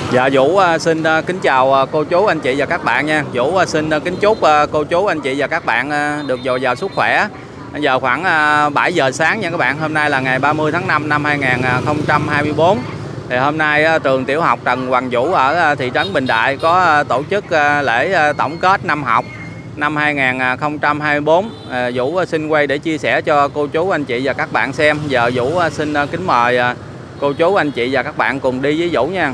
Dạ Vũ xin kính chào cô chú anh chị và các bạn nha. Vũ xin kính chúc cô chú anh chị và các bạn được dồi dào sức khỏe. Bây giờ khoảng 7 giờ sáng nha các bạn. Hôm nay là ngày 30 tháng 5 năm 2024. Thì hôm nay trường tiểu học Trần Hoàng Vũ ở thị trấn Bình Đại có tổ chức lễ tổng kết năm học năm 2024. Vũ xin quay để chia sẻ cho cô chú anh chị và các bạn xem. Giờ Vũ xin kính mời cô chú anh chị và các bạn cùng đi với Vũ nha.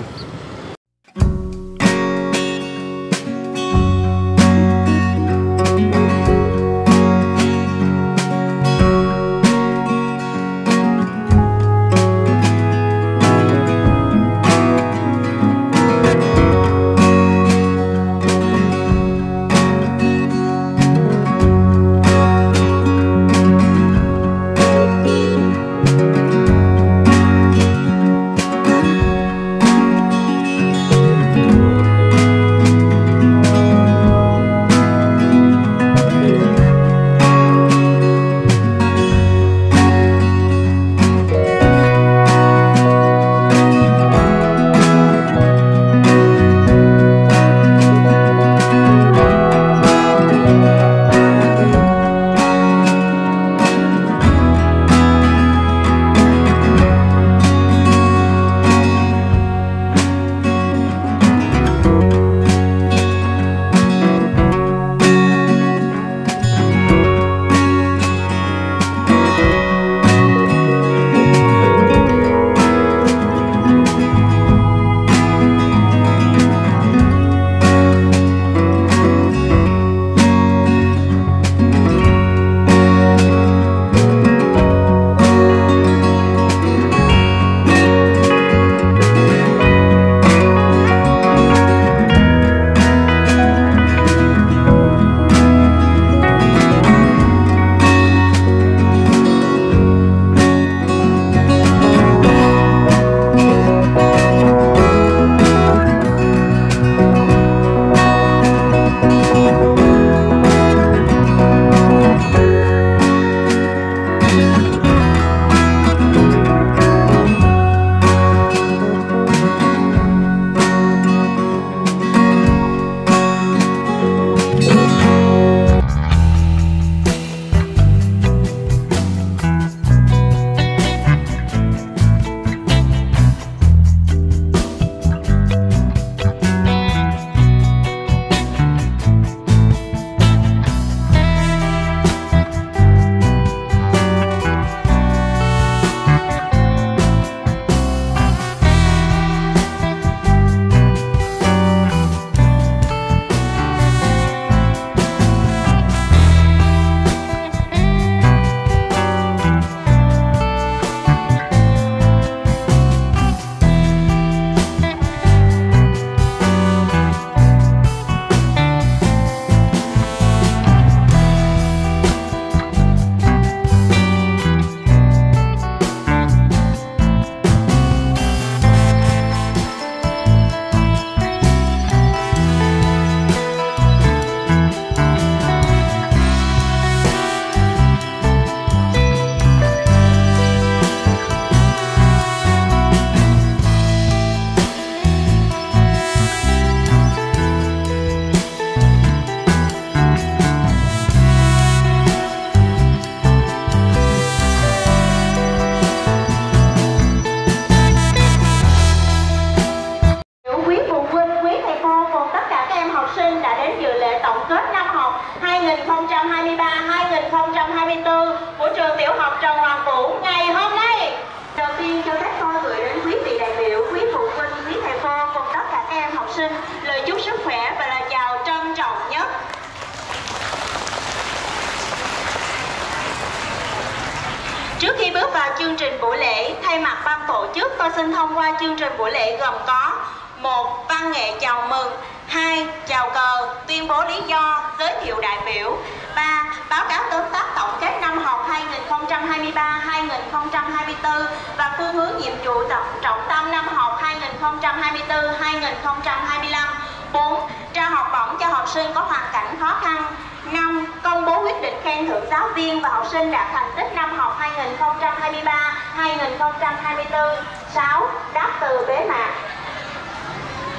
Của trường tiểu học Trần Hoàng Vũ ngày hôm nay. Đầu tiên cho phép tôi gửi đến quý vị đại biểu, quý phụ huynh, quý thầy cô cùng tất cả các em học sinh lời chúc sức khỏe và lời chào trân trọng nhất. Trước khi bước vào chương trình buổi lễ, thay mặt ban tổ chức, tôi xin thông qua chương trình buổi lễ gồm có: 1. Văn nghệ chào mừng, 2. Chào cờ, tuyên bố lý do, giới thiệu đại biểu, 3. Báo cáo tóm tắt tổng kết năm học 2023-2024 và phương hướng nhiệm vụ trọng tâm năm học 2024-2025, 4. Trao học bổng cho học sinh có hoàn cảnh khó khăn, 5. Công bố quyết định khen thưởng giáo viên và học sinh đạt thành tích năm học 2023-2024, 6. Đáp từ bế mạc.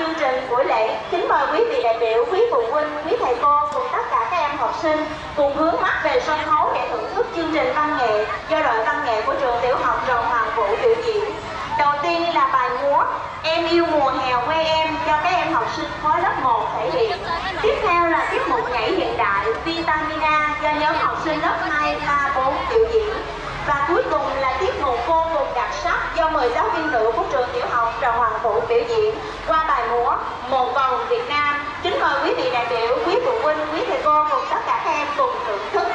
chương trình buổi lễ, kính mời quý vị đại biểu, quý phụ huynh, quý thầy cô cùng tất cả các em học sinh cùng hướng mắt về sân khấu để thưởng thức chương trình văn nghệ do đội văn nghệ của trường tiểu học Trần Hoàng Vũ biểu diễn. Đầu tiên là bài múa Em yêu mùa hè quê em cho các em học sinh khối lớp 1 thể hiện. Tiếp theo là tiết mục nhảy hiện đại Vitamin A do nhóm học sinh lớp 2, 3, 4 biểu diễn. Và cuối cùng là tiết mục vô cùng đặc sắc do 10 giáo viên nữ của trường tiểu học Trần Hoàng Vũ biểu diễn qua bài múa Một vòng Việt Nam. Kính mời quý vị đại biểu, quý phụ huynh, quý thầy cô cùng tất cả các em cùng thưởng thức.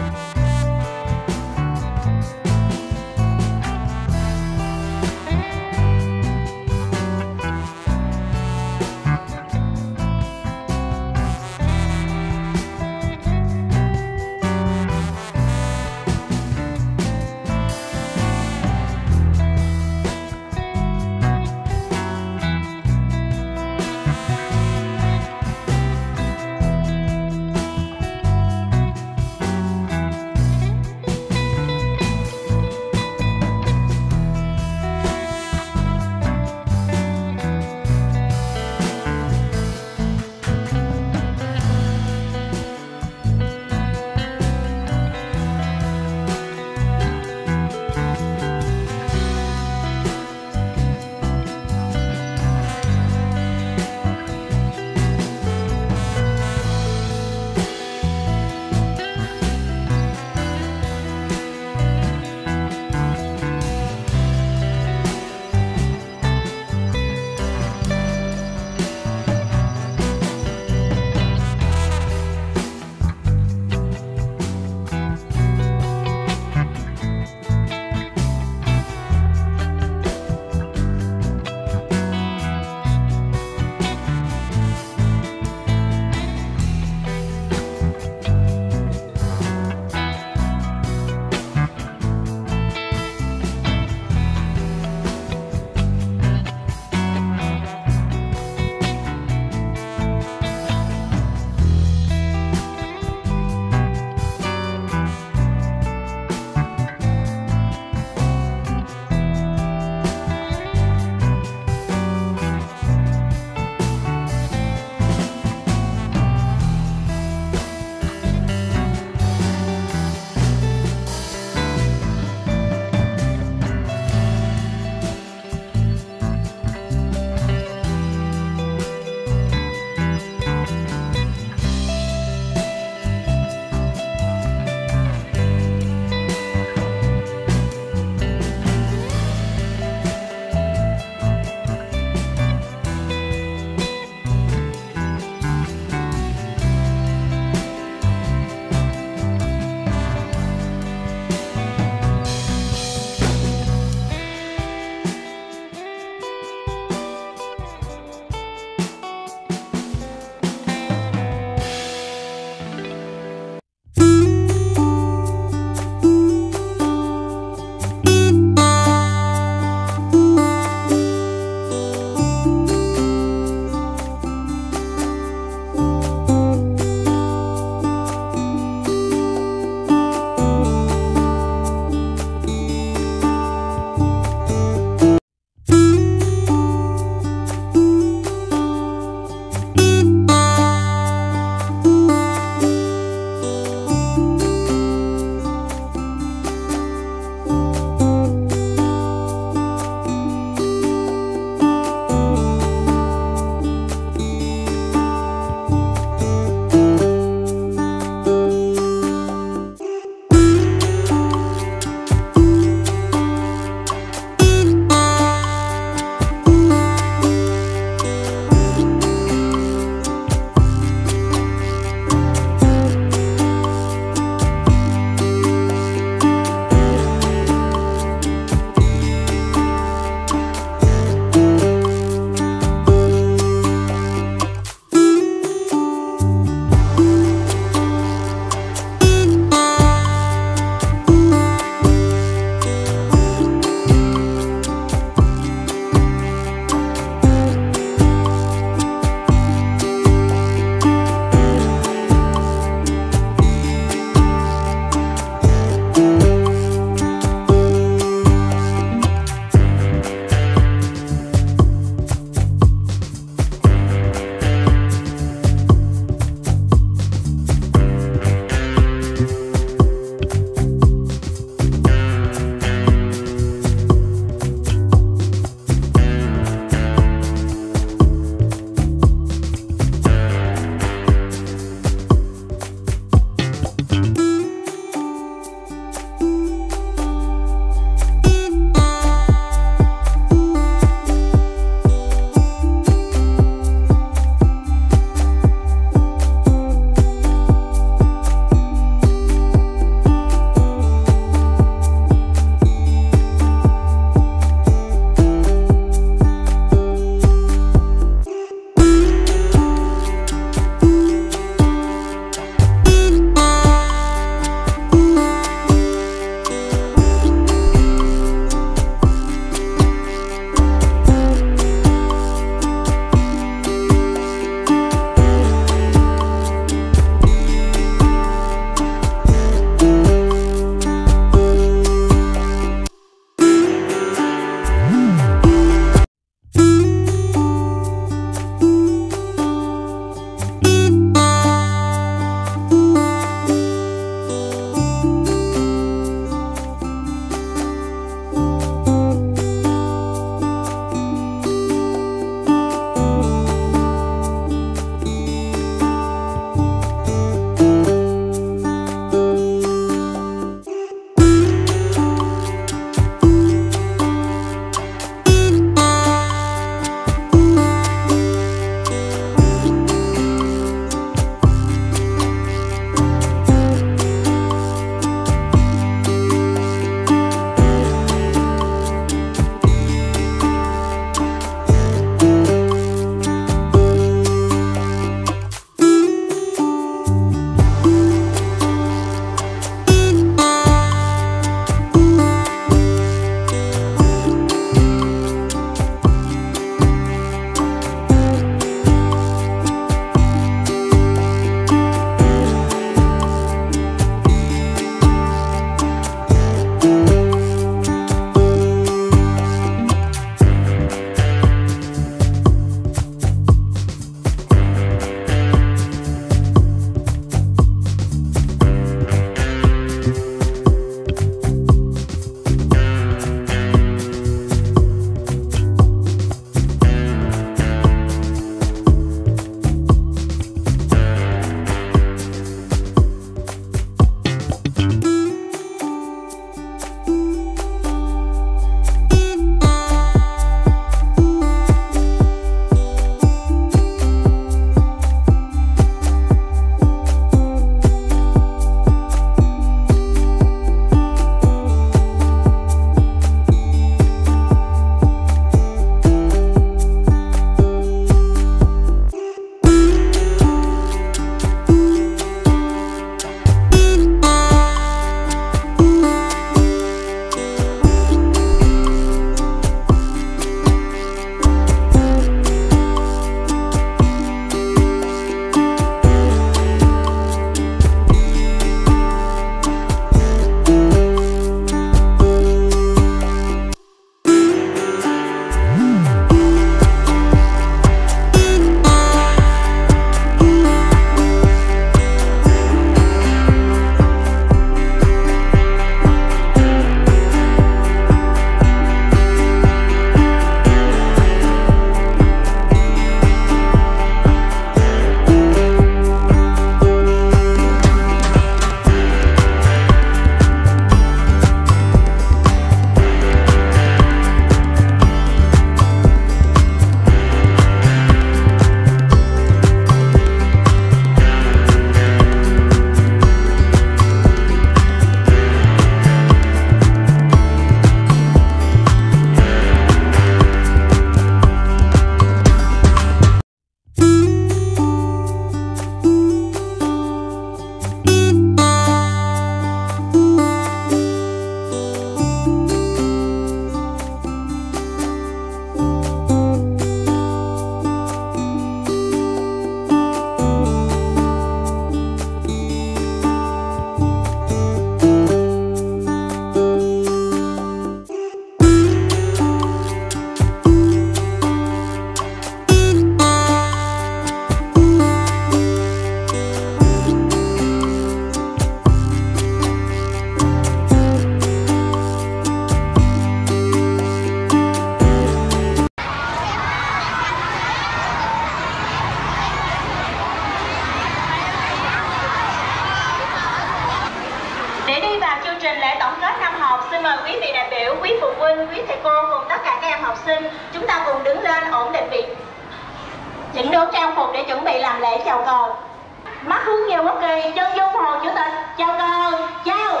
quý thầy cô cùng tất cả các em học sinh, chúng ta cùng đứng lên ổn định vị chỉnh đốn trang phục để chuẩn bị làm lễ chào cờ. Mắt hướng nhiều quốc kỳ, chân dung hồ chủ tịch, chào cờ, chào.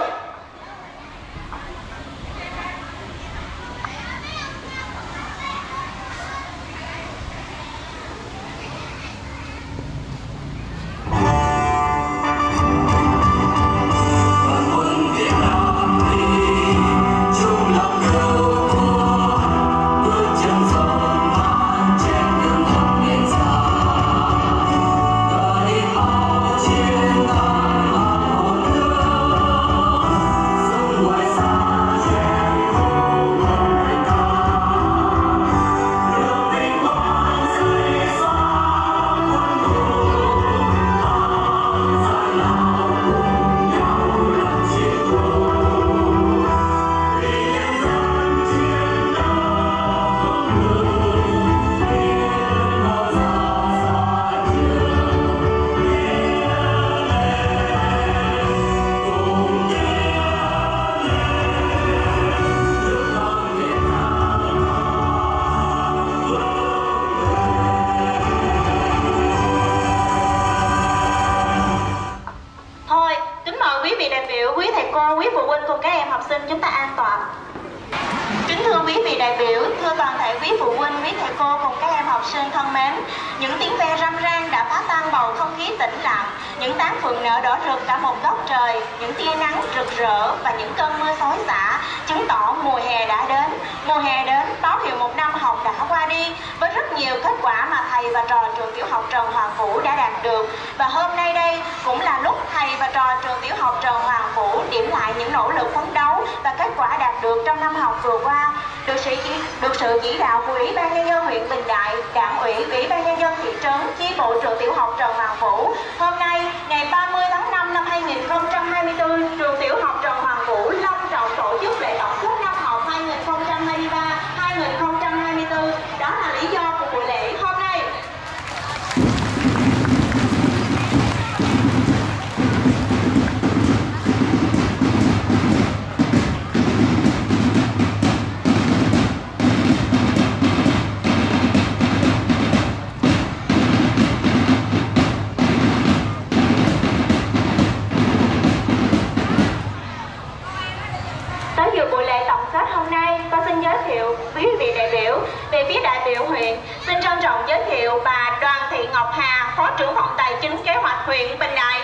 Chúng ta an toàn. Kính thưa quý vị đại biểu, thưa toàn thể quý phụ huynh, quý thầy cô cùng các em học sinh thân mến, những tiếng ve râm ran đã phá tan bầu không khí tĩnh lặng, những tán phượng nở đỏ rực cả một góc trời, những tia nắng rực rỡ và những cơn mưa xối xả chứng tỏ mùa hè đã đến. Mùa hè đến báo hiệu một năm học đã qua đi với rất nhiều kết quả mà thầy và trò trường tiểu học Trần Hoàng Vũ đã đạt được, và hôm nay đây cũng là lúc thầy và trò trường tiểu học Trần Hoàng Vũ điểm lại những nỗ lực phấn đấu và kết quả đạt được trong năm học vừa qua. Được sự chỉ đạo của Ủy ban Nhân dân huyện Bình Đại, Đảng ủy, Ủy ban Nhân dân thị trấn, chi bộ trường tiểu học Trần Hoàng Vũ, hôm nay ngày 30 tháng 5 năm 2024, trường tiểu học Trần Hoàng Vũ long trọng tổ chức lễ tổng kết năm học 2023-2024. Đó là lý do của buổi lễ hôm nay. Quý vị đại biểu, về phía đại biểu huyện, xin trân trọng giới thiệu bà Đoàn Thị Ngọc Hà, Phó trưởng phòng Tài chính Kế hoạch huyện Bình Đại.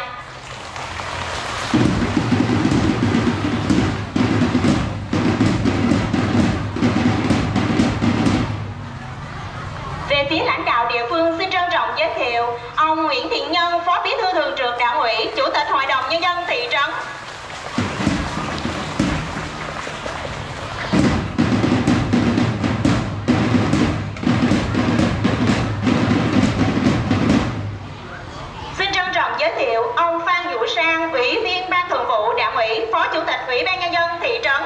Về phía lãnh đạo địa phương, xin trân trọng giới thiệu ông Nguyễn Thiện Nhân, Phó Bí thư Thường trực Đảng ủy, Chủ tịch Hội đồng Nhân dân thị trấn. Giới thiệu ông Phan Vũ Sang, Ủy viên Ban Thường vụ Đảng ủy, Phó Chủ tịch Ủy ban Nhân dân thị trấn.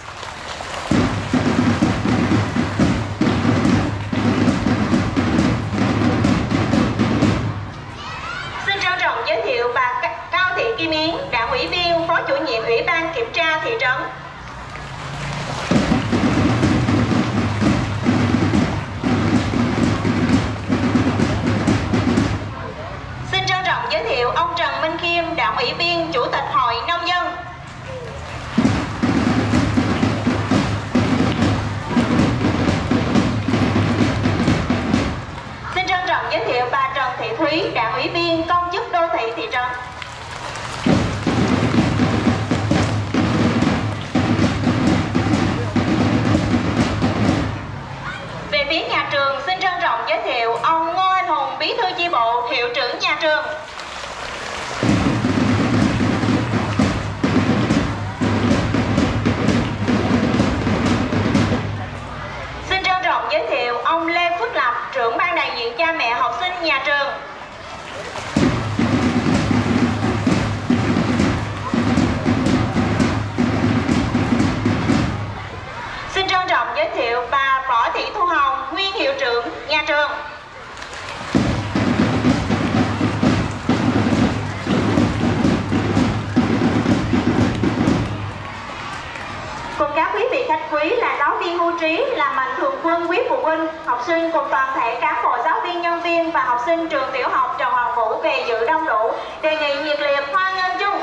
Xin trân trọng giới thiệu bà Cao Thị Kim Yến, Đảng ủy viên, Phó Chủ nhiệm Ủy ban Kiểm tra thị trấn. Giới thiệu ông Trần Minh Khiêm, Đảng ủy viên, Chủ tịch Hội Nông dân. Xin trân trọng giới thiệu bà Trần Thị Thúy, Đảng ủy viên, Công chức Đô thị thị trấn. Về phía nhà trường, xin trân trọng giới thiệu ông Ngô Anh Hùng, Bí thư chi bộ, hiệu trưởng nhà trường. Xin trân trọng giới thiệu ông Lê Phước Lập, trưởng ban đại diện cha mẹ học sinh nhà trường. Xin trân trọng giới thiệu bà Võ Thị Thu Hồng, nguyên hiệu trưởng nhà trường. Cùng các quý vị khách quý là giáo viên hưu trí, là mạnh thường quân, quý phụ huynh, học sinh cùng toàn thể cán bộ giáo viên, nhân viên và học sinh trường tiểu học Trần Hoàng Vũ về dự đông đủ. Đề nghị nhiệt liệt hoan nghênh chung.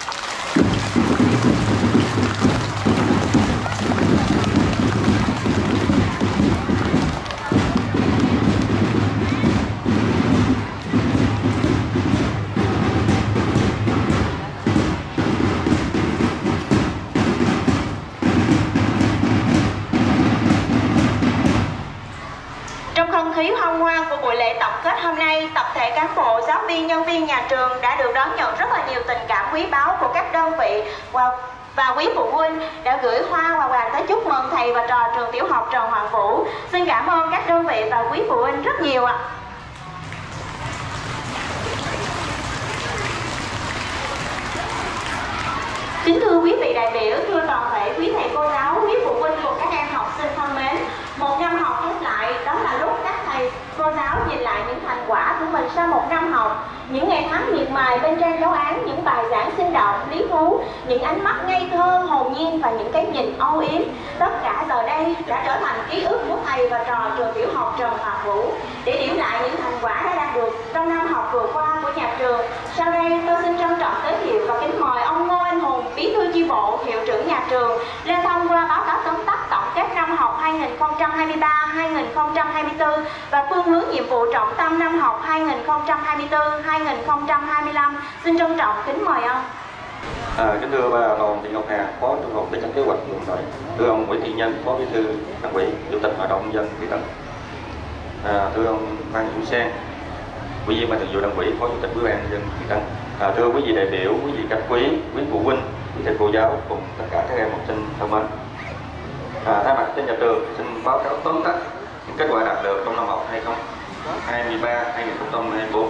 Không khí hân hoan của buổi lễ tổng kết hôm nay, tập thể cán bộ, giáo viên, nhân viên nhà trường đã được đón nhận rất là nhiều tình cảm quý báu của các đơn vị và quý phụ huynh đã gửi hoa và quà tới chúc mừng thầy và trò trường tiểu học Trần Hoàng Vũ. Xin cảm ơn các đơn vị và quý phụ huynh rất nhiều ạ. Kính thưa quý vị đại biểu, thưa toàn thể quý thầy cô giáo, quý phụ huynh cùng các em học sinh thân mến, một năm học hết lại, đó là lúc các thầy cô giáo nhìn lại những thành quả của mình sau một năm học, những ngày tháng miệt mài bên trang giáo án, những bài giảng sinh động, lý thú, những ánh mắt ngây thơ, hồn nhiên và những cái nhìn âu yếm. Tất cả giờ đây đã trở thành ký ức của thầy và trò trường tiểu học Trần Hoàng Vũ. Để điểm lại những thành quả đã đạt được trong năm học vừa qua của nhà trường, sau đây tôi xin trân trọng giới thiệu và kính mời ông Ngô Anh Hùng, Bí thư chi bộ, hiệu trưởng nhà trường lên thông qua báo cáo tóm tắt tổng kết năm học 2023-2024 và phương hướng nhiệm vụ trọng tâm năm học 2024-2025. Xin trân trọng kính mời ông. Kính thưa bà Đoàn Thị Ngọc Hà, Phó Trưởng phòng Tài chính Kế hoạch quận Đội, thưa ông Nguyễn Thị Nhân, Phó Bí thư Đảng ủy, Chủ tịch Hội đồng nhân dân thị trấn, thưa ông Phan Hữu Sang, Ủy viên Ban Thường vụ Đảng ủy, Phó Chủ tịch Ủy ban nhân dân thị trấn, thưa quý vị đại biểu, quý vị khách quý phụ huynh, quý thầy cô giáo cùng tất cả các em học sinh thân mến. Thay mặt trên nhà trường xin báo cáo tóm tắt những kết quả đạt được trong năm học 2023-2024.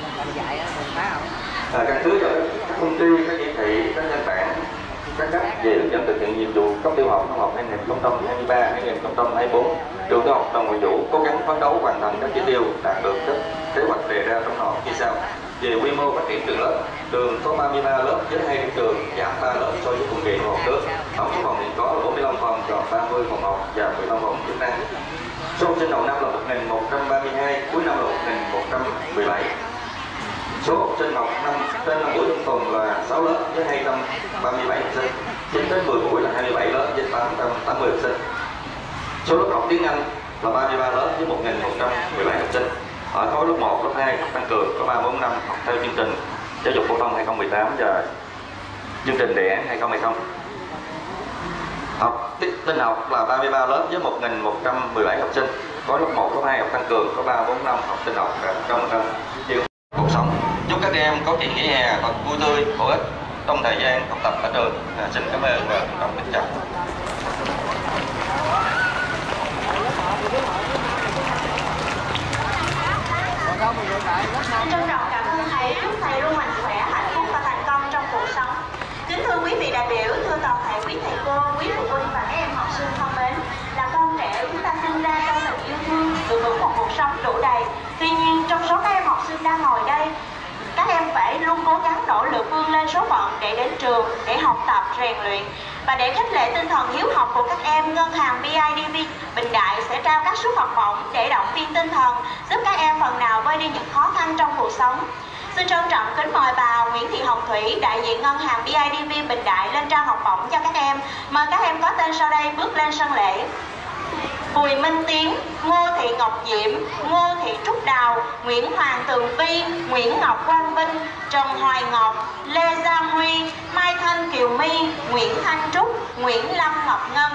Căn cứ vào các thông tư, các chỉ thị, các văn bản, các cách về hướng dẫn thực hiện nhiệm vụ cấp tiểu học năm học 2023-2024, trường tiểu học Trần Hoàng Vũ cố gắng phấn đấu hoàn thành các chỉ tiêu đạt được các kế hoạch đề ra trong năm học như sau. Về quy mô phát triển trường lớp, trường có 33 lớp với 2 điểm trường, giảm 3 lớp so với cùng kỳ năm học trước. Tổng số phòng hiện có là 45 phòng, còn 30 phòng học và 15 phòng chức năng. Số học sinh đầu năm là 1.132, cuối năm là 1.117. Số học sinh học năm trên 5 buổi trong tuần là 6 lớp với 237 học sinh, 9 đến 10 buổi là 27 lớp với 880 học sinh. Số lớp học tiếng Anh là 33 lớp với 1.117 học sinh. Ở khối lớp 1, lớp 2 học tăng cường có 3-4 năm học theo chương trình giáo dục phổ thông 2018 và chương trình đề án 2020. Học tin học là 33 lớp với 1.117 học sinh. Khối lớp 1, lớp 2 học tăng cường có 3-4 năm học tin học và 100%. Cuộc sống chúc các em có kỳ nghỉ hè thật vui tươi, bổ ích trong thời gian học tập ở trường. Xin cảm ơn và trân trọng kính chào. Trân trọng cảm ơn thầy, chúc thầy luôn mạnh khỏe, hạnh phúc và thành công trong cuộc sống. Kính thưa quý vị đại biểu, thưa toàn thể quý thầy cô, quý phụ huynh và các em học sinh thân mến, là con trẻ chúng ta sinh ra trong tình yêu thương, được hưởng một cuộc sống đủ đầy. Tuy nhiên trong số các em học sinh đang ngồi đây, các em phải luôn cố gắng nỗ lực vươn lên số phận để đến trường, để học tập, rèn luyện. Và để khích lệ tinh thần hiếu học của các em, ngân hàng BIDV Bình Đại sẽ trao các suất học bổng để động viên tinh thần, giúp các em phần nào vơi đi những khó khăn trong cuộc sống. Xin trân trọng kính mời bà Nguyễn Thị Hồng Thủy, đại diện ngân hàng BIDV Bình Đại lên trao học bổng cho các em. Mời các em có tên sau đây bước lên sân lễ. Bùi Minh Tiến, Ngô Thị Ngọc Diễm, Ngô Thị Trúc Đào, Nguyễn Hoàng Tường Vi, Nguyễn Ngọc Quang Vinh, Trần Hoài Ngọc, Lê Gia Huy, Mai Thanh Kiều My, Nguyễn Thanh Trúc, Nguyễn Lâm Ngọc Ngân.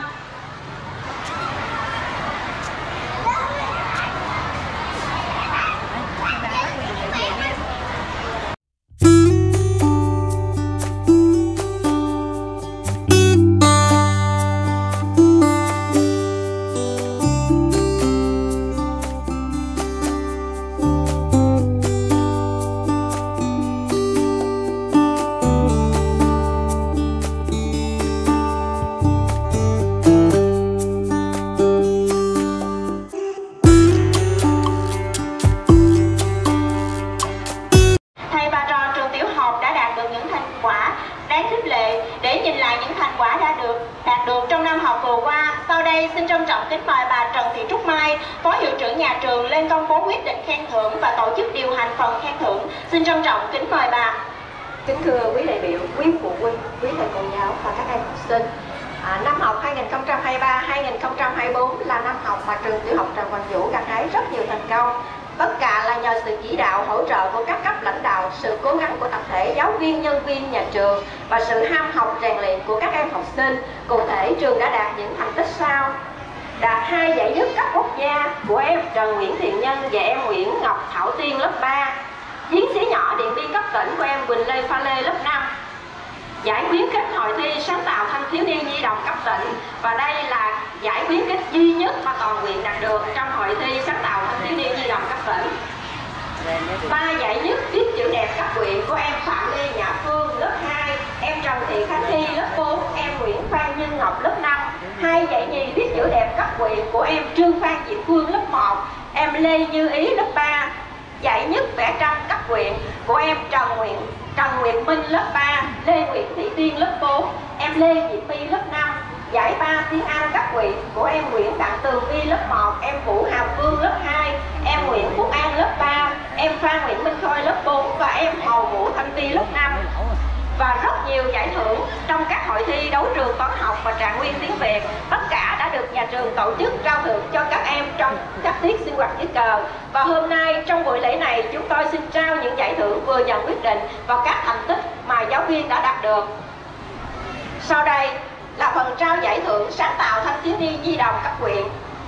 xin trân trọng kính mời bà Trần Thị Trúc Mai, Phó Hiệu trưởng nhà trường lên công bố quyết định khen thưởng và tổ chức điều hành phần khen thưởng. Xin trân trọng kính mời bà. Kính thưa quý đại biểu, quý phụ huynh, quý thầy cô giáo và các em học sinh. Năm học 2023-2024 là năm học mà trường tiểu học Trần Quang Vũ gặt hái rất nhiều thành công. Tất cả là nhờ sự chỉ đạo hỗ trợ của các cấp lãnh đạo, sự cố gắng của tập thể giáo viên, nhân viên nhà trường và sự ham học rèn luyện của các em học sinh. Cụ thể, trường đã đạt những thành tích sau: đạt 2 giải nhất cấp quốc gia của em Trần Nguyễn Thiện Nhân và em Nguyễn Ngọc Thảo Tiên lớp 3, chiến sĩ nhỏ Điện Biên cấp tỉnh của em Quỳnh Lê Pha Lê lớp 5, giải khuyến khích hội thi sáng tạo thanh thiếu niên nhi đồng cấp tỉnh, và đây là giải khuyến khích duy nhất mà toàn huyện đạt được trong hội thi sáng tạo thanh thiếu niên nhi đồng cấp tỉnh. 3 giải nhất viết chữ đẹp cấp huyện của em Phạm Lê Nhã Phương lớp 2, em Trần Thị Khánh Thi lớp 4, em Nguyễn Phan Nhân Ngọc lớp 5. 2 giải nhì viết chữ đẹp cấp huyện của em Trương Phan Diệu Phương lớp 1, em Lê Như Ý lớp 3. Giải nhất vẽ tranh cấp huyện của em Trần Nguyệt Minh lớp 3, Lê Nguyễn Thị Tiên lớp 4, em Lê Diễm My lớp 5. Giải 3 tiếng Anh cấp huyện của em Nguyễn Đặng Tường Vi lớp 1, em Vũ Hàm Phương lớp 2, em Nguyễn Phúc An lớp 3, em Phan Nguyễn Minh Khôi lớp 4 và em Hồ Vũ Thanh Vi lớp 5. Và rất nhiều giải thưởng trong các hội thi đấu trường toán học và trạng nguyên tiếng Việt. Tất cả đã được nhà trường tổ chức trao thưởng cho các em trong các tiết sinh hoạt dưới cờ. Và hôm nay trong buổi lễ này chúng tôi xin trao những giải thưởng vừa nhận quyết định và các thành tích mà giáo viên đã đạt được. Sau đây là phần trao giải thưởng sáng tạo thanh thiếu niên nhi đồng cấp huyện.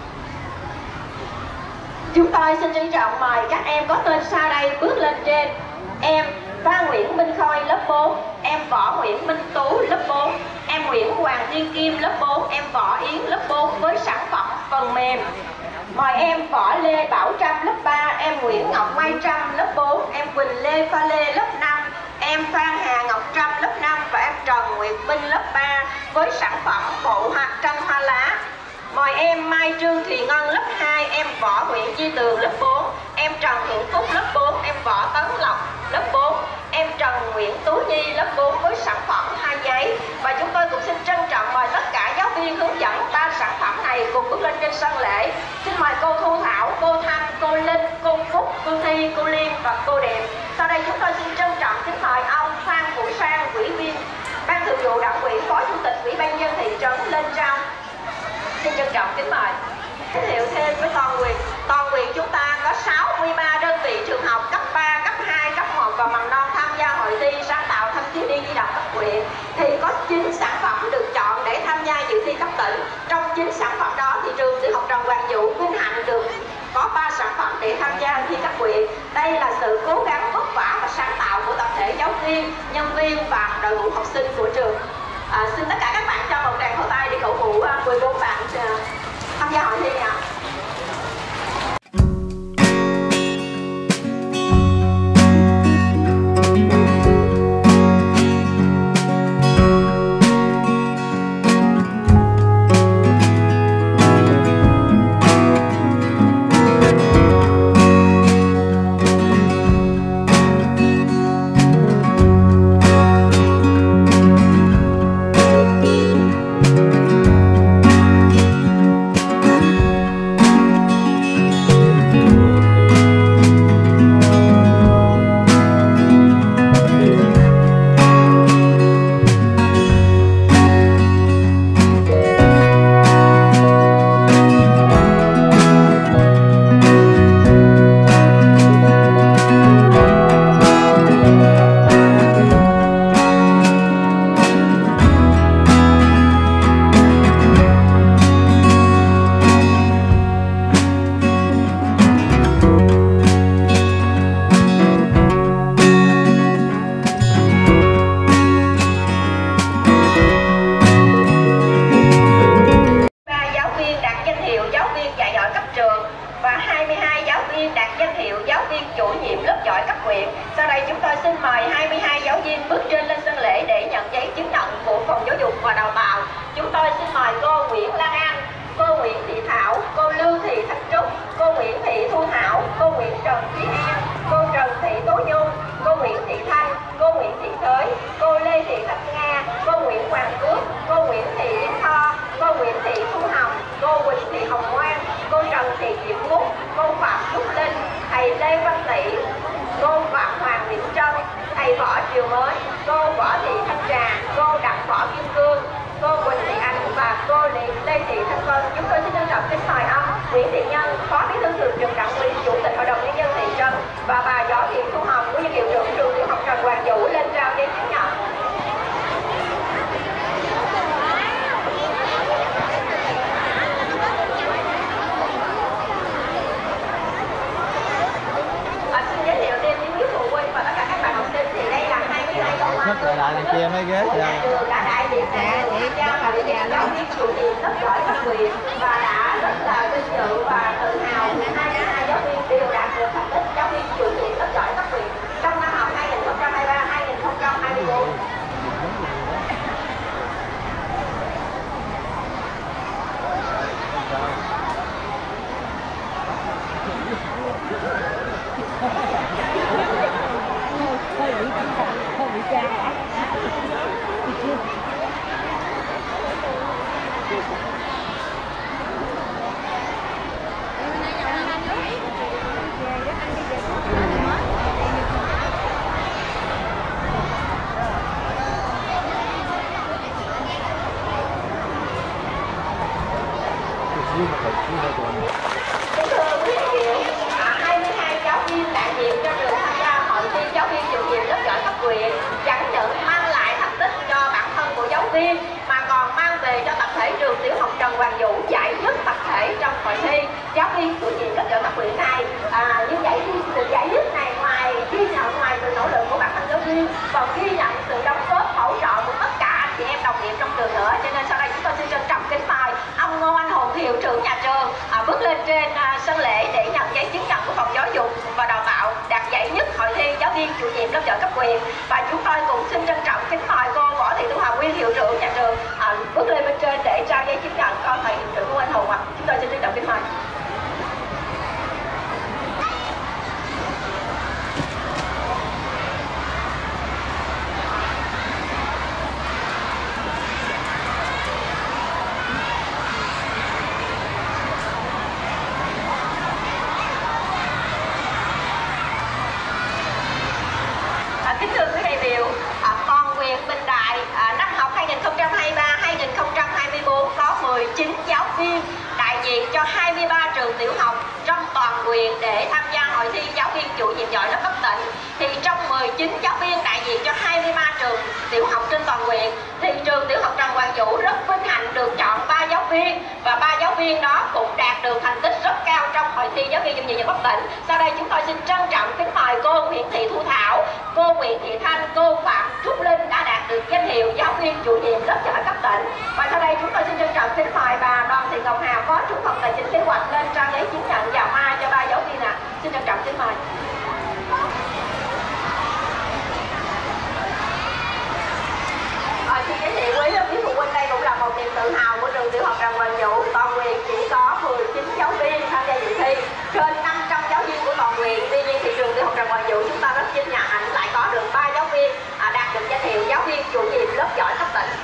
Chúng tôi xin trân trọng mời các em có tên sau đây bước lên trên. Em Phan Nguyễn Minh Khôi lớp 4, em Võ Nguyễn Minh Tú lớp 4, em Nguyễn Hoàng Thiên Kim lớp 4, em Võ Yến lớp 4 với sản phẩm phần mềm. Mời em Võ Lê Bảo Trâm lớp 3, em Nguyễn Ngọc Mai Trâm lớp 4, em Quỳnh Lê Pha Lê lớp 5, em Phan Hà Ngọc Trâm lớp 5 và em Trần Nguyệt Minh lớp 3 với sản phẩm bộ hoạt tranh hoa lá. Mời em Mai Trương Thùy Ngân lớp 2, em Võ Nguyễn Duy Tường lớp 4, em Trần Hữu Phúc lớp 4, em Võ Tấn Lộc lớp 4, em Trần Nguyễn Tú Nhi lớp 4 với sản phẩm 2 giấy. Và chúng tôi cũng xin trân trọng mời tất cả giáo viên hướng dẫn 3 sản phẩm này cùng bước lên trên sân lễ. Xin mời cô Thu Thảo, cô Thanh, cô Linh, cô Phúc, cô Thi, cô Liên và cô Điệp. Sau đây chúng tôi xin trân trọng kính mời ông Phan Vũ Sang, ủy viên Ban Thường vụ Đảng ủy, Phó Chủ tịch Ủy ban nhân dân thị trấn lên trao. Xin trân trọng kính mời. Giới thiệu thêm với toàn huyện chúng ta có 63 đơn vị trường học cấp 3, cấp 2, cấp 1 và mầm non tham gia hội thi sáng tạo thanh thiếu niên nhi đồng cấp huyện. Thì có 9 sản phẩm được chọn để tham gia dự thi cấp tỉnh. Trong 9 sản phẩm đó thì trường tiểu học Trần Quang Vũ vinh hạnh được có 3 sản phẩm để tham gia thi cấp huyện. Đây là sự cố gắng vất vả và sáng tạo của tập thể giáo viên, nhân viên và đội ngũ học sinh của trường. Xin tất cả các bạn cho một tràng pháo tay để cổ vũ 14 bạn tham gia hội thi ạ. Hồng Ngoan, cô Trần Thị Diễm Múc, cô Phạm Trúc Linh, thầy Lê Văn Tỷ, cô Phạm Hoàng Nguyễn Trân, thầy Võ Triều Mới, cô Võ Thị Thanh Trà, cô Đặng Võ Kim Cương, cô Quỳnh Thị Anh và cô Lê Thị Thanh Vân. Chúng tôi xin trân trọng kính mời ông Nguyễn Thị Nhân, Phó Bí thư Thường trực Đảng ủy, Chủ tịch Hội đồng Nhân dân thị trấn và bà Võ Thị Thu Hồng, Nguyên hiệu trưởng trường tiểu học Trần Hoàng Vũ lên trao giấy chứng nhận. Xin giới thiệu thêm những phụ huynh và tất cả các bạn học sinh thì đây là 22 câu hỏi. Nhắc lại này kia mấy ghế Nhà trường đã đại diện giáo viên chủ nhiệm lớp giỏi cấp huyện và đã rất là vinh dự và tự hào 22 giáo viên đều đạt được thành tích giáo viên chủ nhiệm lớp giỏi cấp huyện trong năm học 2023-2024. Kính thưa quý đại biểu, 22 giáo viên đại diện cho trường tham gia hội thi giáo viên chủ nhiệm lớp giỏi cấp huyện chẳng những mang lại thành tích cho bản thân của giáo viên mà còn mang về cho tập thể trường tiểu học Trần Hoàng Vũ giải nhất tập thể trong hội thi giáo viên chủ nhiệm lớp giỏi cấp huyện này. Như vậy thì sự giải nhất này ngoài ghi nhận ngoài sự nỗ lực của bản thân giáo viên còn ghi nhận sự đóng góp hỗ trợ của tất cả anh chị em đồng nghiệp trong trường nữa. Cho nên sau đây chúng tôi xin trân trọng kính mời ông Ngô Anh Hùng, hiệu trưởng nhà trường bước lên trên sân lễ để nhận giấy chứng nhận của phòng giáo dục và đào tạo đạt giải nhất hội thi giáo viên chủ nhiệm lớp giỏi cấp huyện. Và chúng tôi cũng xin trân trọng kính mời cô Võ Thị Thu Hồng, nguyên hiệu trưởng nhà trường bước lên bên trên để trao giấy chứng nhận cho thầy hiệu trưởng Ngô Anh Hùng. Chúng tôi xin trân trọng kính mời. Kính thưa quý đại biểu, toàn huyện Bình Đại năm học 2023-2024 có 19 giáo viên đại diện cho 23 trường tiểu học trong toàn huyện để tham gia hội thi giáo viên chủ nhiệm giỏi lớp cấp tỉnh. Thì trong 19 giáo viên đại diện cho 23 trường tiểu học trên toàn huyện thì trường tiểu học Trần Hoàng Vũ rất vinh hạnh được chọn 3 giáo viên và 3 giáo viên đó cũng đạt được thành tích rất cao trong hội thi giáo viên chủ nhiệm giỏi cấp tỉnh. Sau đây chúng tôi xin trân trọng kính mời cô Nguyễn Thị Thu Thảo, cô Nguyễn Thị Thanh, cô Phạm Trúc Linh đã đạt được danh hiệu giáo viên chủ nhiệm lớp giỏi cấp tỉnh. Và sau đây chúng tôi xin trân trọng kính mời bà Đoàn Thị Ngọc Hà, phó trưởng phòng tài chính kế hoạch lên trao giấy chứng nhận và hoa cho 3 giáo viên ạ. Xin trân trọng kính mời. Xin giới thiệu quý phụ huynh, đây cũng là một niềm tự hào của trường tiểu học Trần Hoàng Vũ. Toàn huyện chỉ có 19 giáo viên tham gia dự thi trên 500 giáo viên của toàn huyện. Tuy nhiên thì trường tiểu học Trần Hoàng Vũ chúng ta rất vinh hạnh lại có được 3 giáo viên đạt được danh hiệu giáo viên chủ nhiệm lớp giỏi cấp tỉnh.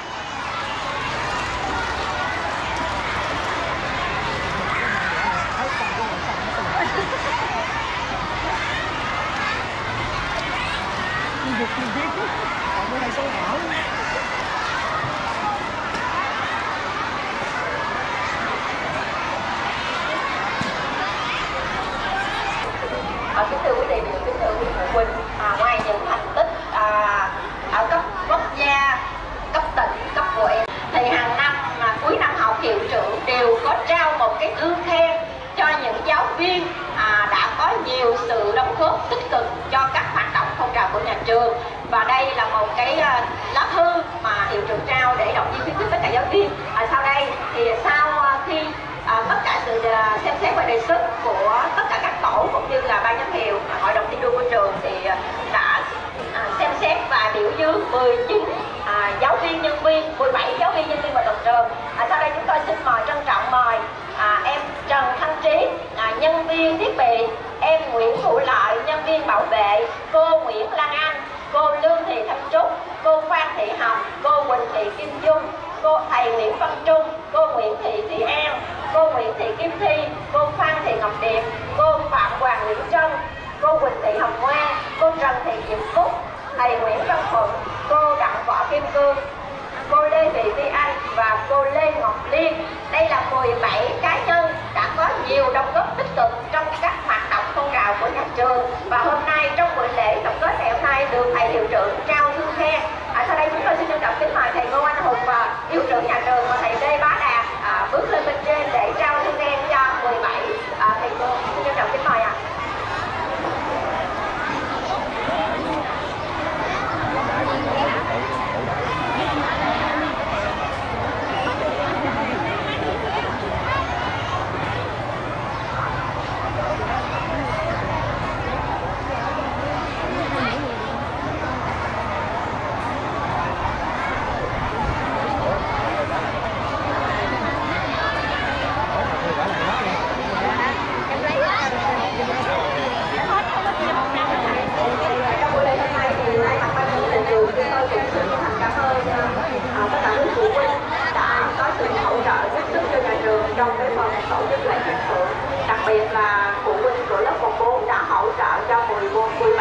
Kính thưa quý đại biểu, kính thưa quý phụ huynh, ngoài những thành tích ở cấp quốc gia, cấp tỉnh, cấp huyện thì hàng năm cuối năm học hiệu trưởng đều có trao một cái thư khen cho những giáo viên đã có nhiều sự đóng góp tích cực cho các hoạt động phong trào của nhà trường. Và đây là một cái lá thư mà hiệu trưởng trao để động viên khuyến khích tất cả giáo viên. Sau đây thì sau khi tất cả sự xem xét và đề xuất của tất cả các tổ cũng như là ban giám hiệu, hội đồng thi đua của trường thì đã xem xét và biểu dương 19 giáo viên nhân viên, 17 giáo viên nhân viên và toàn trường. Sau đây chúng tôi xin trân trọng mời em Trần Thanh Trí, nhân viên thiết bị, em Nguyễn Hữu Lợi, nhân viên bảo vệ, cô Nguyễn Lan Anh, cô Lương Thị Thanh Trúc, cô Phan Thị Hồng, cô Quỳnh Thị Kim Dung, cô thầy Nguyễn Văn Trung, cô Nguyễn Thị Thúy An, cô Nguyễn Thị Kim Thi, cô Phan Thị Ngọc Điệp, cô Phạm Hoàng Nguyễn Trân, cô Quỳnh Thị Hồng Ngoan, cô Trần Thị Diễm Phúc, thầy Nguyễn Văn Thuận, cô Đặng Võ Kim Cương, cô Lê Thị Vi Anh và cô Lê Ngọc Liên. Đây là 17 cá nhân đã có nhiều đóng góp tích cực trong các hoạt động phong trào của nhà trường. Và hôm nay trong buổi lễ tổng kết ngày hôm nay được thầy hiệu trưởng trao thư khen. Sau đây chúng tôi xin trân trọng kính mời thầy Ngô Anh Hùng và hiệu trưởng nhà trường và thầy Lê Bá Đạt bước lên bên trên để trao thư khen cho 17 thầy cô. Xin trân trọng kính mời ạ. Trong cái phần tổ chức lễ khen thưởng, đặc biệt là phụ huynh của lớp 14 đã hỗ trợ cho 17